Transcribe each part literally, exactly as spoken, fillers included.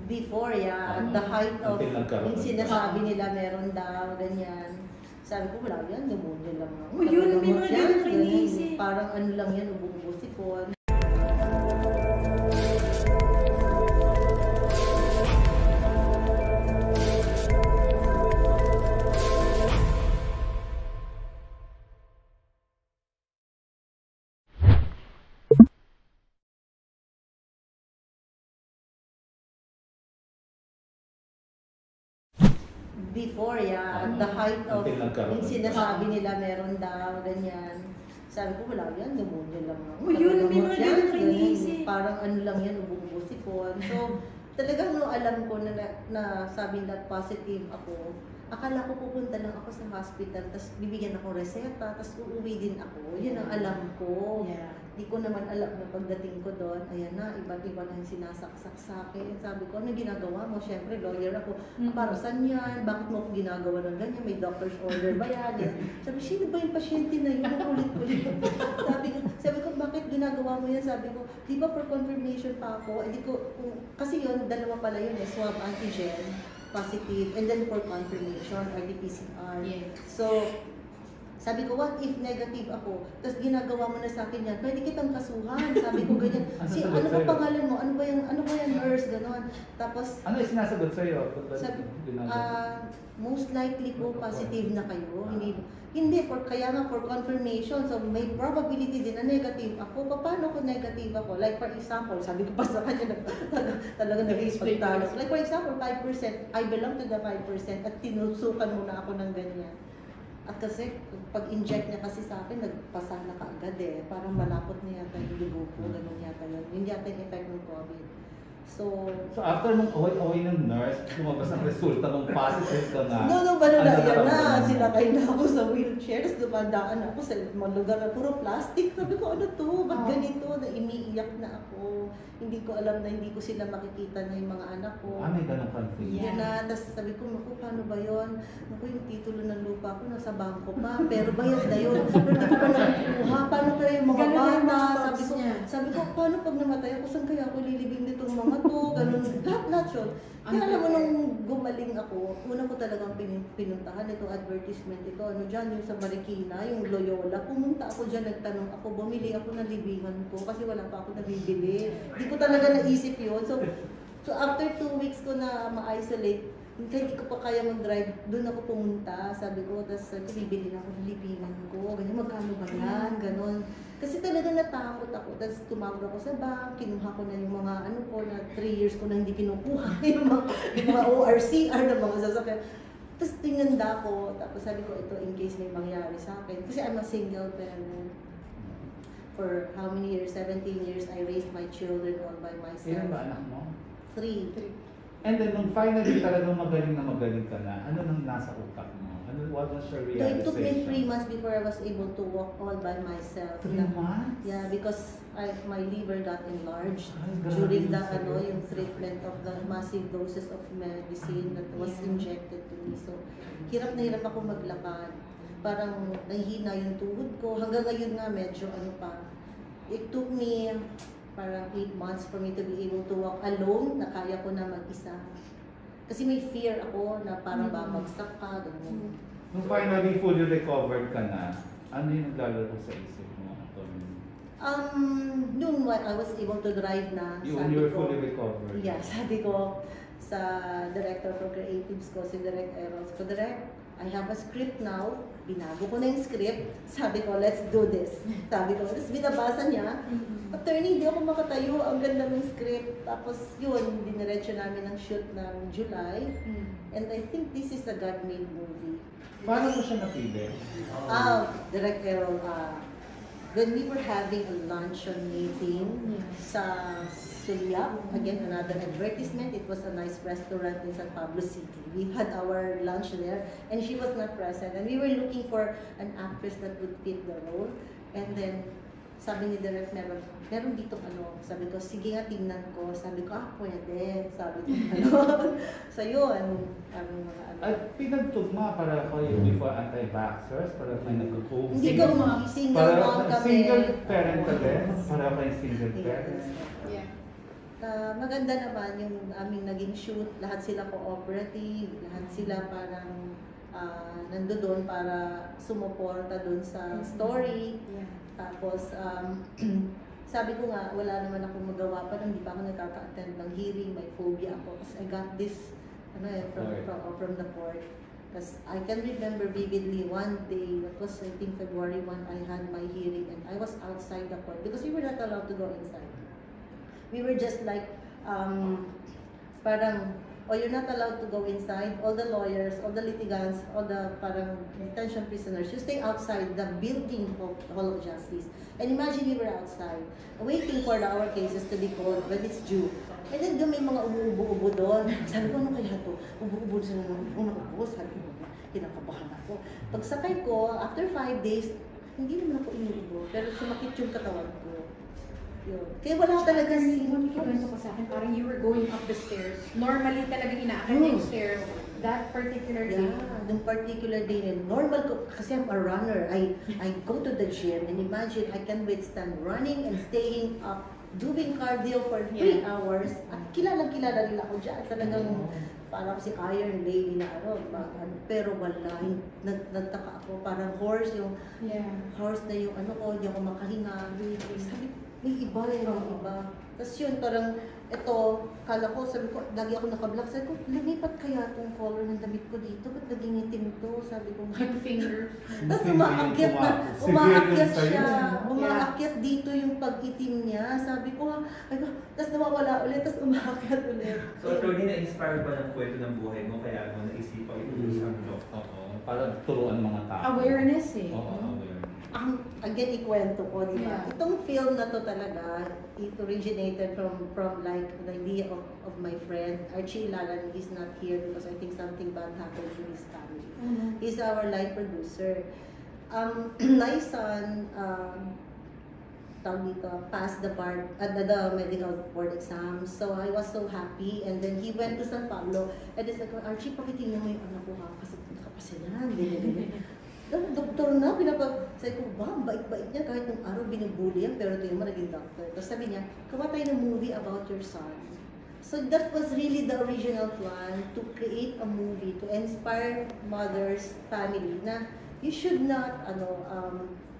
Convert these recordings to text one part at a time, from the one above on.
Before, yeah. At the height of yung sinasabi nila meron daw, ganyan. Sabi ko, wala yan, pneumonia lang. Oh, yun, may mga ganun kinisip. Parang ano lang yan, ubo-ubo sipon. Before, yeah. At the height of yung sinasabi nila meron daw, ganyan. Sabi ko, wala yan, pneumonia lang. Oh, yun, may mga ganun kinisip. Parang ano lang yan, ubo-ubo sipon. So, talagang no, alam ko na, na sabi na positive ako. Akala ko pupunta lang ako sa hospital, tapos bibigyan ako reseta, tapos uuwi din ako. Yun ang alam ko. Yeah. Di ko naman alam na pagdating ko doon, ayan na, iba't iba na yung sinasaksak sa akin. Sabi ko, ano ginagawa mo? Siyempre, lawyer ako. Mm-hmm. Para saan yan? Bakit mo ako ginagawa ng ganyan? May doctor's order ba yan? Sabi, sino ba yung pasyente na yun? Ulit-ulit. sabi, ko, sabi ko, bakit ginagawa mo yan? Sabi ko, di ba for confirmation pa ako? Eh, di ko, kung, kasi yun, dalawa pala yun eh, swab antigen, positive, and then for confirmation, R T P C R. Yes. So, sabi ko, what if negative ako? Tapos ginagawa mo na sa akin yan, pwede kitang kasuhan. Sabi ko ganyan, si, ano ba pangalan mo? Ano ba yung, ano ba yung nurse? Ganon. Tapos, ano yung sinasagot sa'yo? Sabi, uh, most likely po positive na kayo. Hindi, hindi for, kaya nga for confirmation. So, may probability din na negative ako. Paano ko negative ako? Like for example, sabi ko pa sa kanya, talaga nag-explain. Like for example, five percent, I belong to the five percent at tinusukan mo na ako ng ganyan. At kasi, pag-inject niya kasi sa akin, nagpasa na kaagad eh. Parang malapot niya yata yung dugo ko, gano'n yata yun. Yun yata yung effect ng COVID. So, so after mong away-away ng nurse, lumabas ang resulta mong positive ka na. No, no, ba na yan na. Sinakay na ako sa wheelchair, tapos dumadaan ako sa mga lugar na puro plastic. Sabi ko, ano to? Ba't ganito? Na iniiyak na ako. Hindi ko alam na hindi ko sila makikita na yung mga anak ko. Ah, may ganun conflict. Yan na. Tapos sabi ko, naku, paano ba yun? Naku, yung titulo ng lupa ko nasa bangko pa. Pero bayad na yun. Pero hindi ko pa nakukuha. Paano kaya yung mga bata? Sabi ko, sabi ko, paano pag namatay ako? Saan kaya ako lilibing nitong mga to? Ganun. Lahat-lahat yun. Kaya alam mo, nung gumaling ako, una ko talagang pinuntahan itong advertisement ito. Ano dyan, yung sa Marikina, yung Loyola. Pumunta ako dyan, nagtanong ako, bumili ako ng libingan ko kasi wala pa ako nabibili. Hindi ko talaga naisip yun. So, so after two weeks ko na ma-isolate, hindi ko pa kaya mag-drive, doon ako pumunta. Sabi ko, tapos bibili na ako ng libingan ko. Ganyan, magkano ba yan? Ganon. Kasi talaga natakot ako. Tapos tumawag ako sa bank, kinuha ko na yung mga ano ko, na three years ko na hindi kinukuha. yung mga, yung mga O R C R na mga sasakyan. Tapos tinanda ko, tapos sabi ko, ito in case may mangyari sa akin. Kasi I'm a single parent. For how many years? seventeen years, I raised my children all by myself. Ilan ba anak mo? Three. Three. And then, nung finally talagang magaling na magaling ka na, ano nang nasa utak mo? Ano, what was your realization? So, it took me three months before I was able to walk all by myself. Three months? Yeah, because I, my liver got enlarged Ay, during the ano, yung treatment of the massive doses of medicine that was yeah. injected to me. So, hirap na hirap ako maglakad. Parang nahihina yung tuhod ko. Hanggang ngayon nga, medyo ano pa. It took me parang eight months for me to be able to walk alone, na kaya ko na mag-isa. Kasi may fear ako na parang babagsak ka, gano'n. Nung finally fully recovered ka na, ano yung naglalaro sa isip mo? Um, noon I was able to drive na. You, you were fully recovered? Yeah, sabi ko sa director for creatives ko, si Direct Eros ko, Direct, I have a script now. Binago ko na yung script. Sabi ko, let's do this. Sabi ko, tapos binabasa niya. Mm-hmm. Attorney, hindi ako makatayo. Ang ganda ng script. Tapos yun, diniretso namin ang shoot ng July. Mm-hmm. And I think this is a God-made movie. Paano mo siya napili? Ah, Direct Errol, uh, when we were having a luncheon meeting mm-hmm. sa Lucia, again, another advertisement. It was a nice restaurant in San Pablo City. We had our lunch there, and she was not present. And we were looking for an actress that would fit the role. And then, sabi ni Direk, meron, meron dito ano. Sabi ko, sige nga, tingnan ko. Sabi ko, ah, pwede. Sabi ko, ano. So yun, ano mga ano. At pinagtugma para kayo before anti-vaxxers, para kayo nagkukuha. Hindi ko mga single mom kami. Single parent ka din? Para kayo single parent? Yeah. Uh, maganda naman yung aming naging shoot, lahat sila cooperative, lahat sila parang uh, nandoon para sumuporta doon sa story. Yeah. Tapos, um, sabi ko nga, wala naman akong magawa pa, hindi pa ako nakaka-attend ng hearing, may phobia ako. Kasi I got this ano eh, from, from, from the court. Because I can remember vividly one day, that was I think February first, I had my hearing and I was outside the court because we were not allowed to go inside. We were just like, um, parang, oh, you're not allowed to go inside. All the lawyers, all the litigants, all the parang detention prisoners, you stay outside the building of the Hall of Justice. And imagine we were outside, waiting for the, our cases to be called when it's due. And then doon may mga umuubo-ubo doon. Sabi ko, ano kaya ito? Ubo-ubo sila ng umuubo. Sabi ko, kinakabahan ako. Pagsakay ko, after five days, hindi naman ako inuubo. Pero sumakit yung katawan ko. Yun. Kaya wala talaga si... Kikwento ko sa akin, parang you were going up the stairs. Normally talagang inaakyat Hmm. yung stairs. That particular day. Yeah, yung particular day na normal ko, kasi I'm a runner. I I go to the gym and imagine I can withstand running and staying up, doing cardio for three Yeah. hours. At kilala-kilala nila ako dyan. Talagang parang si Iron Lady na ano, ba- ano, pero wala. Nag, nagtaka ako, parang horse yung, Yeah. horse na yung ano ko, hindi ako makahinga. Sabi, may iba eh, may iba. Tapos yun, parang ito, kala ko, sabi ko, lagi ako nakablock. Sabi ko, lumipat kaya itong color ng damit ko dito? Ba't naging itim to? Sabi ko, Yung fingers. tapos umaakyat na, umaakyat siya, Yeah. umaakyat dito yung pag-itim niya. Sabi ko, ay, tapos nawawala ulit, tapos umaakyat ulit. So, attorney, na-inspire ba ng kwento ng buhay mo kaya mo naisipan ito sa blog? Oo, para turuan mga tao. Awareness eh. Oo, awareness. Ang, again, ikwento ko, di ba? Yeah. Itong film na to talaga, it originated from from like the idea of, of my friend, Archie Lalan. He's not here because I think something bad happened to his family. Mhm. He's our live producer. Um, my son, um, tawag dito, passed the bar, uh, the, the medical board exam. So I was so happy. And then he went to San Pablo. And it's like, Archie, pakitingnan mo yung anak ko ha, kasi nakapasinan. Ang doktor na, pinapag... Sabi ko, wow, bait-bait niya. Kahit nung araw binubuli yan, pero ito yung naging doctor. Tapos sabi niya, gawa tayo ng movie about your son. So that was really the original plan, to create a movie, to inspire mothers, family, na you should not, ano, um,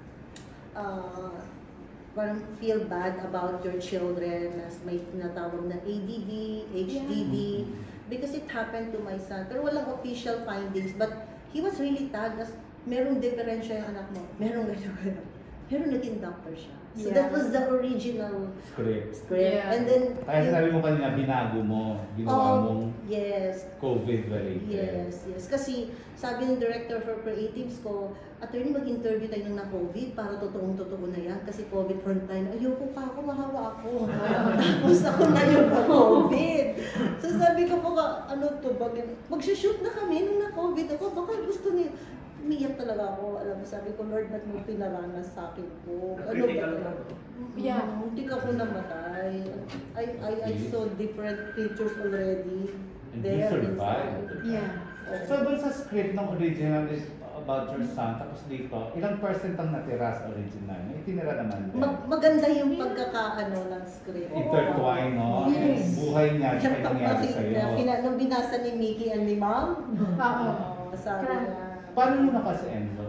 uh, parang feel bad about your children, as may tinatawag na A D D, H D D, because it happened to my son. Pero walang official findings, but he was really tagged as merong diferensya yung anak mo, merong gano'n, pero naging doctor siya. So Yeah. that was the original Script. script. Yeah. And then, Kaya sinabi mo kanina, binago mo, ginawa oh, mong yes, COVID-related. yes, yes. Kasi sabi ng director for creatives ko, attorney, mag-interview tayo ng na-COVID para totoong-totoo na yan. Kasi COVID frontline, ayoko pa ako, mahawa ako. Tapos ako na yung na-COVID. So sabi ko po, ano to, mag-shoot na kami nung na-COVID ako, baka gusto niya. Umiyak talaga ako. Alam mo, sabi ko, Lord, ba't mo pinaranas sa akin po? Ano Critical ba? ka ba? Yeah. Hindi ka ako namatay. I, I, I saw different creatures already. And you There survived. inside. Yeah. Oo. So doon sa script ng original is about your son, tapos dito, ilang percent ang natira sa original? May tinira naman din. Mag- maganda yung pagkakaano ng script. Intertwine, no? Yes. Buhay niya at Yung nangyari pagpakita, sa'yo. pina- nung binasa ni Mickey and ni Ma'am, Oo. oo, sabi Correct. niya, Paano mo na kasi Enzo?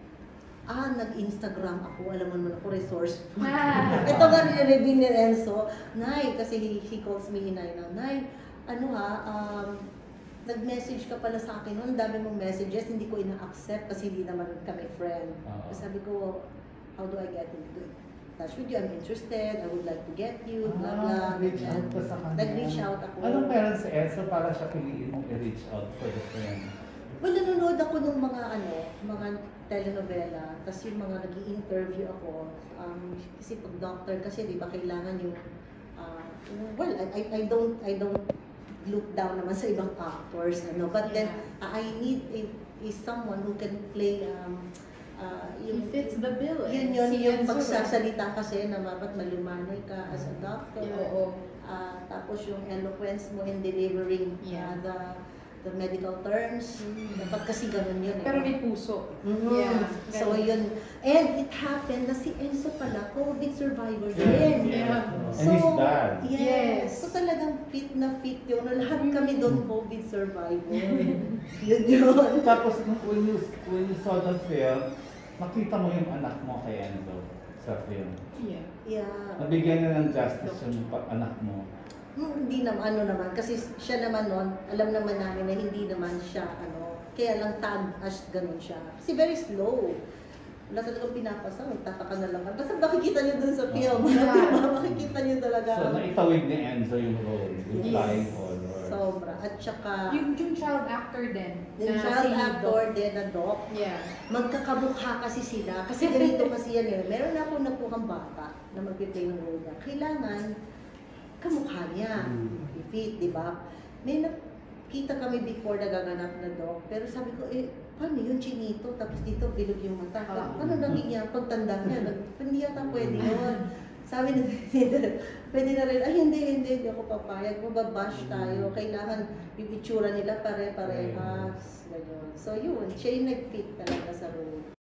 ah, nag-Instagram ako, alam mo naman ako, resourceful. Ah. Ito nga nire-review ni Enzo, Nay, kasi he, he calls me Inay na, Nay, ano ha, um, nag-message ka pala sa akin, ang dami mong messages, hindi ko ina-accept kasi hindi naman kami friend. Oo. Sabi ko, how do I get into touch with you? I'm interested, I would like to get you, blah blah. reach out ka sa kanya. Nag-reach out ako. Anong meron sa Enzo para siya piliin mong i-reach out for the friend? Well, nanonood ako ng mga ano, mga telenovela, tapos yung mga nag-i-interview ako. Um, kasi pag doctor kasi, di ba, kailangan yung, uh, well, I, I, I don't, I don't look down naman sa ibang actors, ano, but then, uh, I need a, is someone who can play, um, uh, He yung, fits the bill. yun eh. yun, Si yung Enzo, pagsasalita kasi na dapat malumanay ka as a doctor. Yeah. Uh, tapos yung eloquence mo in delivering uh, Yeah. the the medical terms. Dapat kasi ganun yun. Pero eh. may puso. Mhm. Yeah. So yun. And it happened na si Enzo pala, COVID survivor din. Yeah. So, And his dad. yes. Yes. So talagang fit na fit yun. Lahat kami doon COVID survivor. Yun yun. Tapos nung when you, when you saw the film, makita mo yung anak mo kay Enzo sa film. Yeah. Yeah. Nabigyan na ng justice yung pa- anak mo. Hmm, hindi naman, ano naman, kasi siya naman nun, alam naman namin na hindi naman siya, ano, kaya lang tag as ganun siya. Kasi very slow. Wala talagang pinapasa, magtataka na lang. Basta makikita niyo dun sa film, Yeah. makikita niyo talaga. So naitawid ni Enzo yung role, yung Yes. flying color. Sobra. At saka, Yung, yung child actor din. yung na child si actor Doc. din na Doc, Yeah. magkakamukha kasi sila. Kasi ganito kasi yan eh. Meron na akong nakuhang bata na mag-play ng role niya. Kailangan, kamukha niya. I-fit, di ba? May nakita kami before na gaganap na Doc. Pero sabi ko, eh, paano yun, chinito? Tapos dito, bilog yung mata. Ah. Paano naging yan? Pagtanda niya, nag- hindi yata pwede yun. Sabi na, pwede na rin, ay hindi, hindi, hindi ako papayag. Mababash tayo. Kailangan yung itsura nila pare-parehas. Ganyan. So yun, siya yung nag-fit talaga sa role.